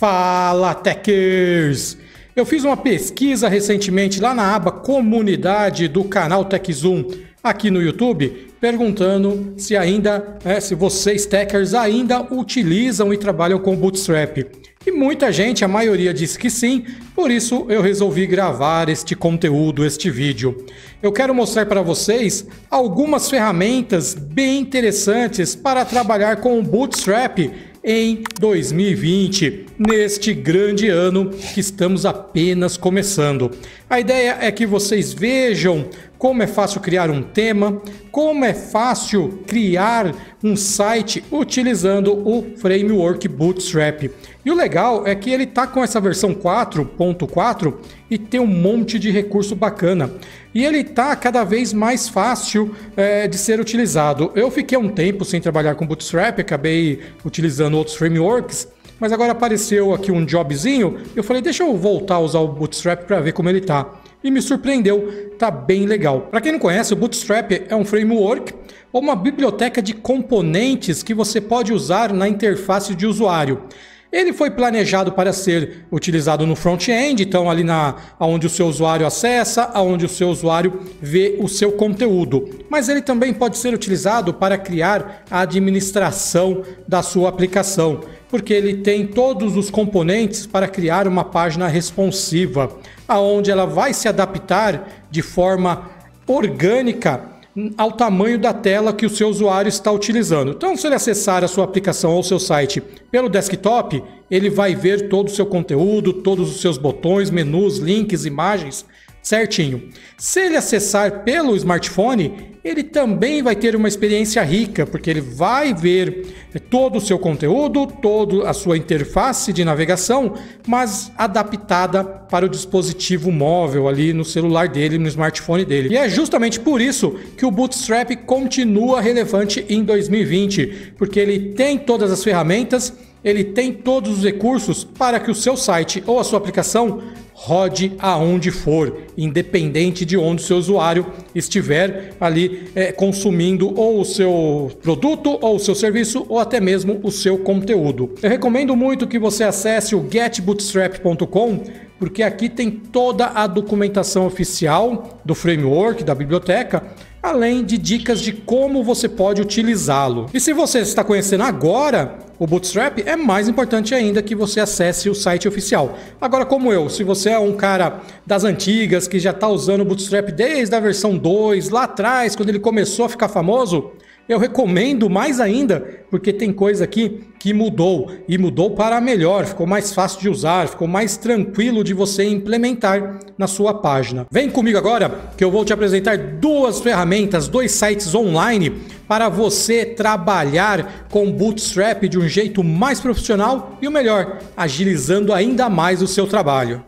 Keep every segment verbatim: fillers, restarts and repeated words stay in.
Fala, Techers! Eu fiz uma pesquisa recentemente lá na aba Comunidade do canal TechZoom aqui no YouTube, perguntando se ainda, é, se vocês Techers ainda utilizam e trabalham com Bootstrap. E muita gente, a maioria disse que sim, por isso eu resolvi gravar este conteúdo, este vídeo. Eu quero mostrar para vocês algumas ferramentas bem interessantes para trabalhar com o Bootstrap em dois mil e vinte, neste grande ano que estamos apenas começando. A ideia é que vocês vejam como é fácil criar um tema, como é fácil criar um site utilizando o framework Bootstrap. E o legal é que ele está com essa versão quatro ponto quatro e tem um monte de recurso bacana. E ele está cada vez mais fácil é, de ser utilizado. Eu fiquei um tempo sem trabalhar com Bootstrap, acabei utilizando outros frameworks, mas agora apareceu aqui um jobzinho, eu falei, deixa eu voltar a usar o Bootstrap para ver como ele está. E me surpreendeu, tá bem legal. Para quem não conhece, o Bootstrap é um framework ou uma biblioteca de componentes que você pode usar na interface de usuário. Ele foi planejado para ser utilizado no front-end, então ali na onde o seu usuário acessa, aonde o seu usuário vê o seu conteúdo. Mas ele também pode ser utilizado para criar a administração da sua aplicação, porque ele tem todos os componentes para criar uma página responsiva, aonde ela vai se adaptar de forma orgânica ao tamanho da tela que o seu usuário está utilizando. Então, se ele acessar a sua aplicação ou o seu site pelo desktop, ele vai ver todo o seu conteúdo, todos os seus botões, menus, links, imagens, certinho. Se ele acessar pelo smartphone, ele também vai ter uma experiência rica, porque ele vai ver todo o seu conteúdo, toda a sua interface de navegação, mas adaptada para o dispositivo móvel ali no celular dele, no smartphone dele. E é justamente por isso que o Bootstrap continua relevante em dois mil e vinte, porque ele tem todas as ferramentas, ele tem todos os recursos para que o seu site ou a sua aplicação rode aonde for, independente de onde o seu usuário estiver ali é, consumindo ou o seu produto, ou o seu serviço, ou até mesmo o seu conteúdo. Eu recomendo muito que você acesse o get bootstrap ponto com, porque aqui tem toda a documentação oficial do framework, da biblioteca, além de dicas de como você pode utilizá-lo. E se você está conhecendo agora o Bootstrap, é mais importante ainda que você acesse o site oficial. Agora, como eu, se você é um cara das antigas, que já está usando o Bootstrap desde a versão dois, lá atrás, quando ele começou a ficar famoso, eu recomendo mais ainda, porque tem coisa aqui que mudou, e mudou para melhor, ficou mais fácil de usar, ficou mais tranquilo de você implementar na sua página. Vem comigo agora, que eu vou te apresentar duas ferramentas, dois sites online, para você trabalhar com Bootstrap de um jeito mais profissional e o melhor, agilizando ainda mais o seu trabalho.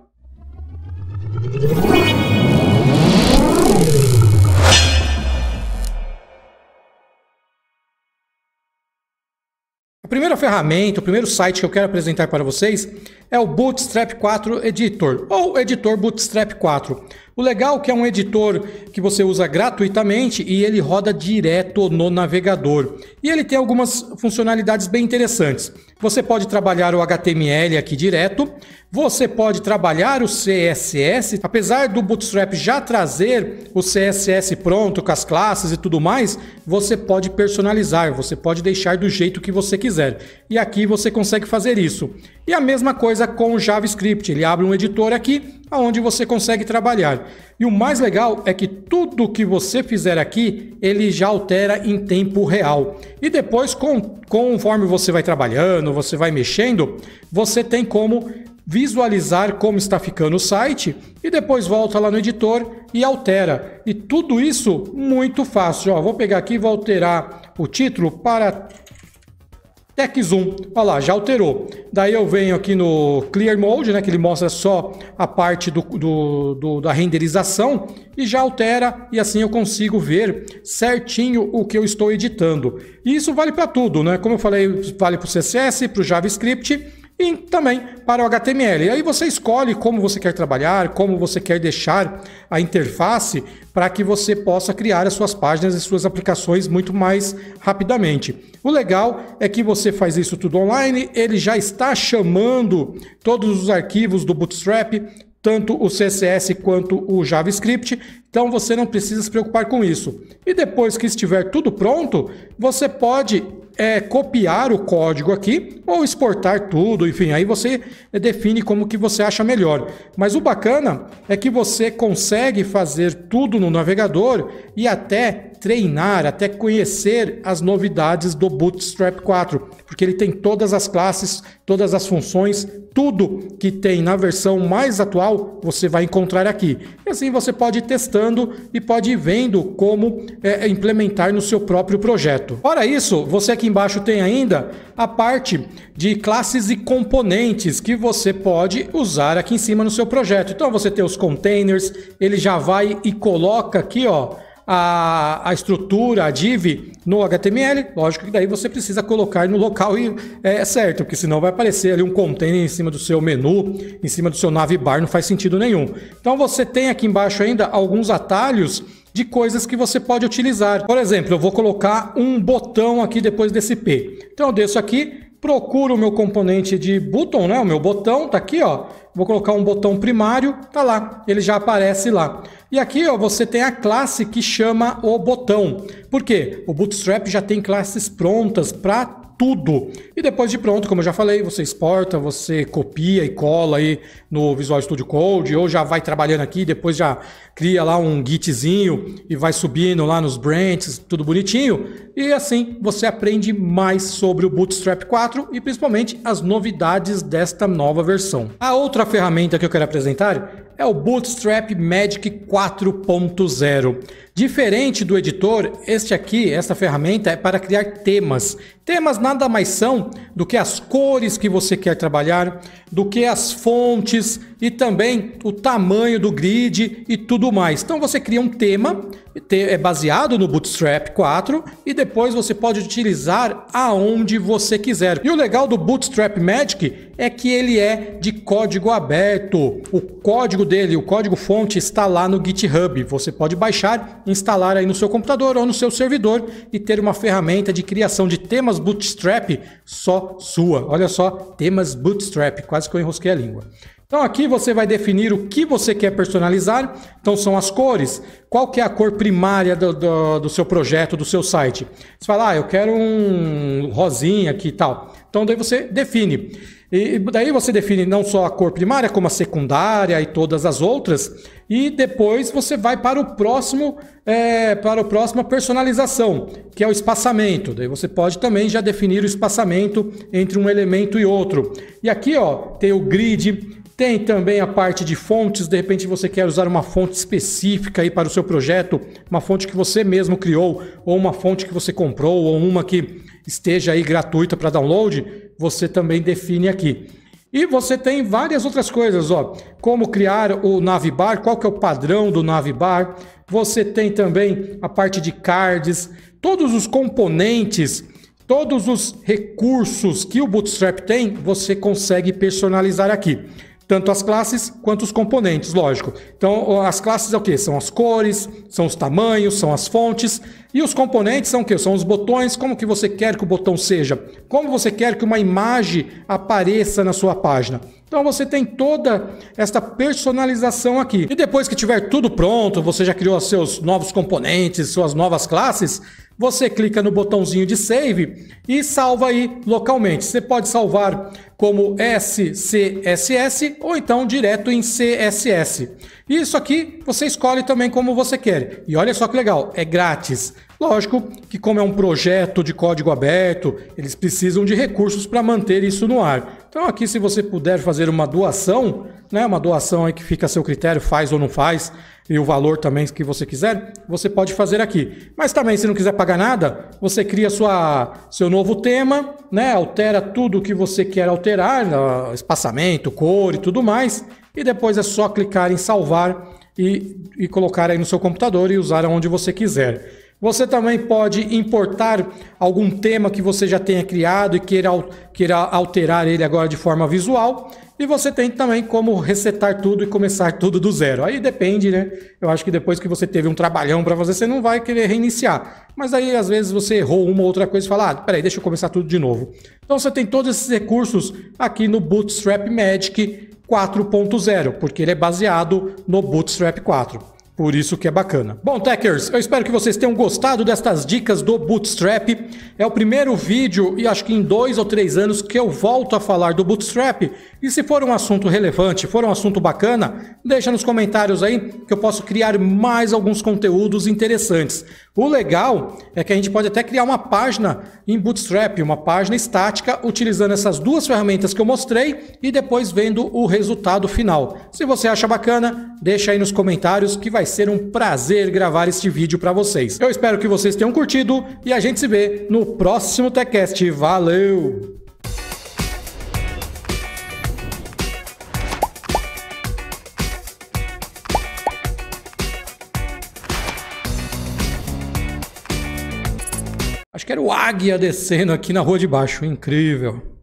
A primeira ferramenta, o primeiro site que eu quero apresentar para vocês é o Bootstrap quatro Editor, ou editor Bootstrap quatro. O legal é que é um editor que você usa gratuitamente e ele roda direto no navegador. E ele tem algumas funcionalidades bem interessantes. Você pode trabalhar o H T M L aqui direto, você pode trabalhar o C S S, apesar do Bootstrap já trazer o C S S pronto, com as classes e tudo mais, você pode personalizar, você pode deixar do jeito que você quiser. E aqui você consegue fazer isso. E a mesma coisa com o JavaScript, ele abre um editor aqui, onde você consegue trabalhar. E o mais legal é que tudo que você fizer aqui, ele já altera em tempo real. E depois, com, conforme você vai trabalhando, você vai mexendo, você tem como visualizar como está ficando o site e depois volta lá no editor e altera. E tudo isso muito fácil. Ó, vou pegar aqui e vou alterar o título para TechZoom. Olha lá, já alterou. Daí eu venho aqui no Clear Mode, né, que ele mostra só a parte do, do, do, da renderização e já altera, e assim eu consigo ver certinho o que eu estou editando. E isso vale para tudo, né? Como eu falei, vale para o C S S, para o JavaScript e também para o H T M L. E aí você escolhe como você quer trabalhar, como você quer deixar a interface para que você possa criar as suas páginas e suas aplicações muito mais rapidamente. O legal é que você faz isso tudo online, ele já está chamando todos os arquivos do Bootstrap, tanto o C S S quanto o JavaScript, então você não precisa se preocupar com isso. E depois que estiver tudo pronto, você pode é, copiar o código aqui ou exportar tudo, enfim, aí você define como que você acha melhor. Mas o bacana é que você consegue fazer tudo no navegador e até treinar, até conhecer as novidades do Bootstrap quatro, porque ele tem todas as classes, todas as funções, tudo que tem na versão mais atual você vai encontrar aqui. E assim você pode ir testando e pode ir vendo como é, implementar no seu próprio projeto. Fora isso, você aqui embaixo tem ainda a parte de classes e componentes que você pode usar aqui em cima no seu projeto. Então você tem os containers, ele já vai e coloca aqui, ó, A, a estrutura, a div no H T M L, lógico que daí você precisa colocar no local e, é certo, porque senão vai aparecer ali um container em cima do seu menu, em cima do seu navbar, não faz sentido nenhum. Então você tem aqui embaixo ainda alguns atalhos de coisas que você pode utilizar. Por exemplo, eu vou colocar um botão aqui depois desse P. Então eu desço aqui, procuro o meu componente de button, né? O meu botão tá aqui, ó. Vou colocar um botão primário, tá lá, ele já aparece lá. E aqui, ó, você tem a classe que chama o botão. Por quê? O Bootstrap já tem classes prontas para tudo. E depois de pronto, como eu já falei, você exporta, você copia e cola aí no Visual Studio Code, ou já vai trabalhando aqui, depois já cria lá um gitzinho e vai subindo lá nos branches, tudo bonitinho. E assim você aprende mais sobre o Bootstrap quatro e principalmente as novidades desta nova versão. A outra ferramenta que eu quero apresentar é o Bootstrap Magic quatro ponto zero. Diferente do editor, este aqui, essa ferramenta é para criar temas. Temas nada mais são do que as cores que você quer trabalhar, do que as fontes e também o tamanho do grid e tudo mais. Então você cria um tema, é baseado no Bootstrap quatro e depois você pode utilizar aonde você quiser. E o legal do Bootstrap Magic é que ele é de código aberto. O código dele, o código fonte está lá no GitHub. Você pode baixar, instalar aí no seu computador ou no seu servidor e ter uma ferramenta de criação de temas Bootstrap só sua. Olha só, temas Bootstrap, quase que eu enrosquei a língua. Então aqui você vai definir o que você quer personalizar, então são as cores, qual que é a cor primária do, do, do seu projeto, do seu site. Você fala, ah, eu quero um rosinha aqui e tal, então daí você define. E daí você define não só a cor primária, como a secundária e todas as outras, e depois você vai para o próximo, é, para a próxima personalização, que é o espaçamento. Daí você pode também já definir o espaçamento entre um elemento e outro. E aqui, ó, tem o grid. Tem também a parte de fontes, de repente você quer usar uma fonte específica aí para o seu projeto, uma fonte que você mesmo criou, ou uma fonte que você comprou, ou uma que esteja aí gratuita para download, você também define aqui. E você tem várias outras coisas, ó, como criar o navbar, qual que é o padrão do navbar, você tem também a parte de cards, todos os componentes, todos os recursos que o Bootstrap tem, você consegue personalizar aqui. Tanto as classes quanto os componentes, lógico. Então, as classes é o quê? São as cores, são os tamanhos, são as fontes. E os componentes são o quê? São os botões, como que você quer que o botão seja. Como você quer que uma imagem apareça na sua página. Então, você tem toda esta personalização aqui. E depois que tiver tudo pronto, você já criou os seus novos componentes, suas novas classes, você clica no botãozinho de Save e salva aí localmente. Você pode salvar como S C S S ou então direto em C S S. Isso aqui você escolhe também como você quer. E olha só que legal, é grátis. Lógico que como é um projeto de código aberto, eles precisam de recursos para manter isso no ar. Então aqui se você puder fazer uma doação, né, uma doação aí que fica a seu critério, faz ou não faz, e o valor também que você quiser, você pode fazer aqui. Mas também, se não quiser pagar nada, você cria sua, seu novo tema, né? Altera tudo o que você quer alterar, espaçamento, cor e tudo mais, e depois é só clicar em salvar e, e colocar aí no seu computador e usar onde você quiser. Você também pode importar algum tema que você já tenha criado e queira, queira alterar ele agora de forma visual. E você tem também como resetar tudo e começar tudo do zero. Aí depende, né? Eu acho que depois que você teve um trabalhão para fazer, você não vai querer reiniciar. Mas aí, às vezes, você errou uma ou outra coisa e fala, ah, peraí, deixa eu começar tudo de novo. Então você tem todos esses recursos aqui no Bootstrap Magic quatro ponto zero, porque ele é baseado no Bootstrap quatro. Por isso que é bacana. Bom, Techers, eu espero que vocês tenham gostado destas dicas do Bootstrap. É o primeiro vídeo, e acho que em dois ou três anos, que eu volto a falar do Bootstrap. E se for um assunto relevante, for um assunto bacana, deixa nos comentários aí que eu posso criar mais alguns conteúdos interessantes. O legal é que a gente pode até criar uma página em Bootstrap, uma página estática, utilizando essas duas ferramentas que eu mostrei e depois vendo o resultado final. Se você acha bacana, deixa aí nos comentários que vai ser um prazer gravar este vídeo para vocês. Eu espero que vocês tenham curtido e a gente se vê no próximo TechCast. Valeu! Acho que era o águia descendo aqui na rua de baixo. Incrível.